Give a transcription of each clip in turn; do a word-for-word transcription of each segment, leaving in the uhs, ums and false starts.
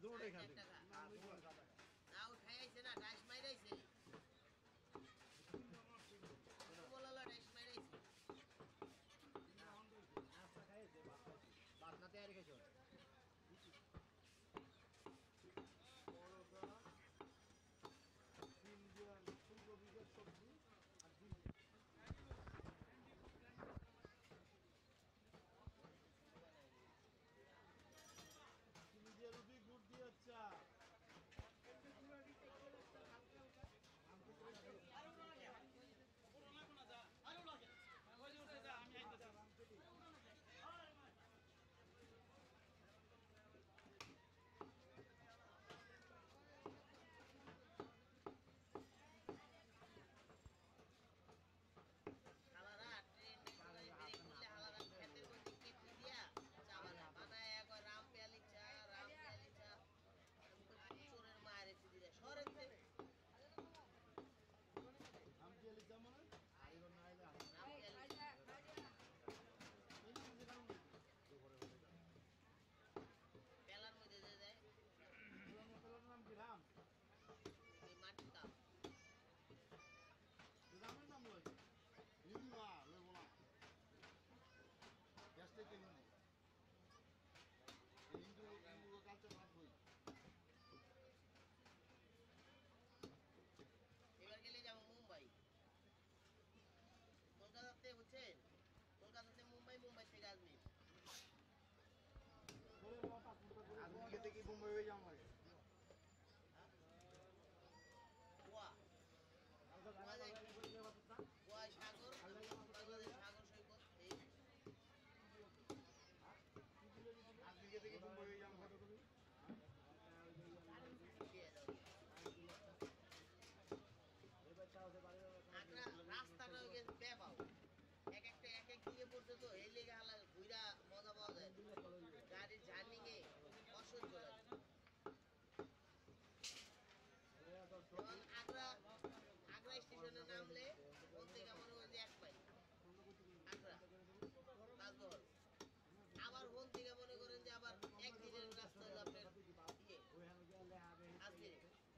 দুটোই খাবে না উঠাইছে না ডাইস মাইরাইছে বলালা ডাইস মাইরাইছে নাস্তা খাইছে ভাত না তৈরি খাইছো বড়টা ইন্ডিয়ান ফুলকপির সবজি আর ডিম ইন্ডিয়া রুটি গুড় দিয়ে চা চোরের মায়ের সরেন পেলার মধ্যে দিয়ে দেয় নাম কি রাম মাটির কাপ রামের নাম লয় হিন্দু না লইব না গ্যাস থেকে হিন্দু হিন্দু হিন্দু কালচার ভাব হই এবার গেলে যাবো মুম্বাই কলকাতাতে বুঝছেন কলকাতাতে মুম্বাই মুম্বাই থেকে আজমির আজকে থেকে মুম্বাই হয়ে যাবো গোয়া গোয়া সাগর বাংলাদেশ সাগর সৈকত এই আজকে থেকে মুম্বাই হয়ে যাবো রাস্তাটা বেবাও এক একটা এক এক দিকে পর্যন্ত এই লেগে হালা ঘুরা মজা পাওয়া যায় গাড়ির জার্নিং এ অসহ্য লাগে যেমন আগ্রা আগ্রা স্টেশনে নামলে ওর থেকে মনে করেন যে এক পাই আগ্রা তাজমহল আবার ওন থেকে মনে করেন যে আবার এক দিনের রাস্তা আপনার ইয়ে আজকে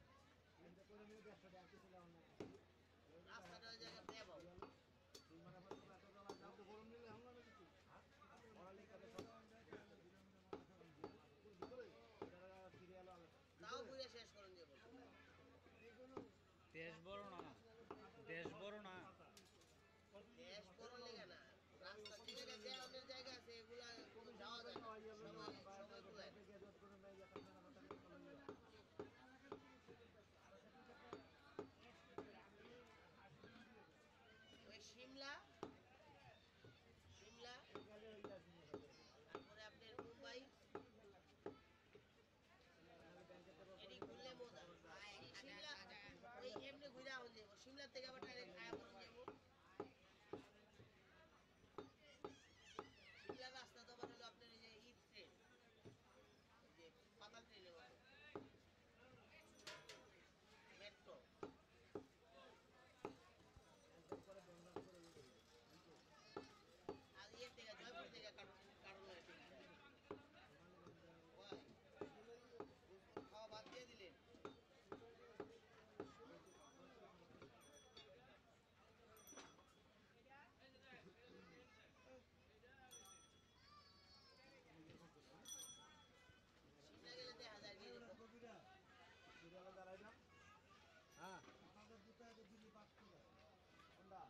রাস্তাটা ওই জায়গায় বেবাও তাও ঘুরে শেষ করেন যে দেশ বড় না দেশ বড় না দেশ বড় লেগে না রাস্তা ঠিক আছে অনেক জায়গা আছে এগুলা যাওয়া যায় না সময় সময় কুলায় ওই সিমলা সিমলা তারপরে আপনার মুম্বাই এটি ঘুরলে মজা সিমলা ওই এমনি ঘুরে আহন যাবো সিমলার থেকে আবার ডাইরেক্ট খায়া বরণ যাবো সিমলার রাস্তা তো আবার হলো আপনার এই যে ঈদ ট্রেন যে পাতাল ট্রেনের মতো মেট্রো আর ইয়ে থেকে জয়পুর থেকে কারণ খাওয়া বাদ দিয়ে দিলেন সিমলা গেলে দেখা যায় দাঁড়াই না হ্যাঁ দিল্লি পাঁচ কোনটা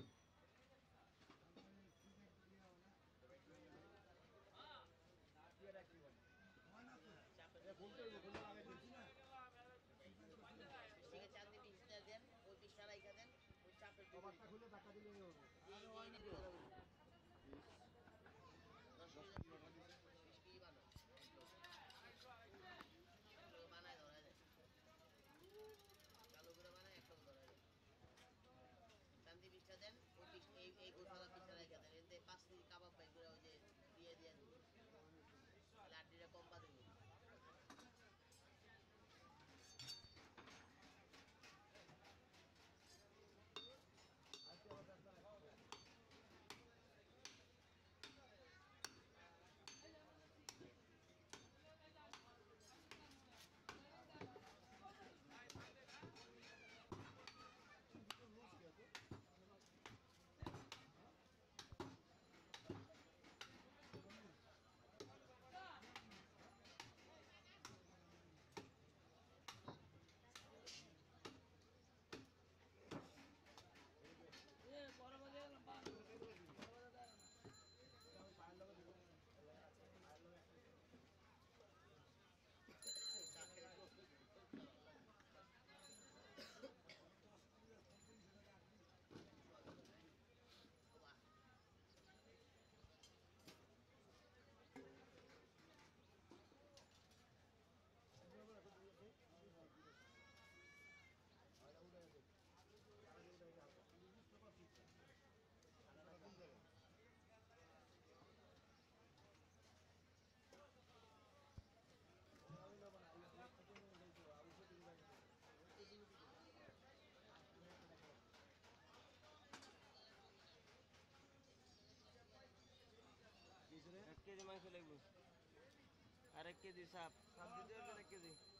চাঁদনি পিসটা দেন ওই পিসটা রাইখা দেন ওই চাপের খুলে টাকা দিলে বানায় ধরা যায় চালু করে বানায় একদম ধরা যায় চান্দি পিসটা দেন ওই পিস এই এই গোছালা পিসটা রাইখা দেন এতে পাঁচ কেজি কাবাব পাই করে ওই যে দিয়ে দিয়ে দিন লাড্ডিটা কম পা দেবেন কেজি সাপ সাপ দিতে পারবেন এক কেজি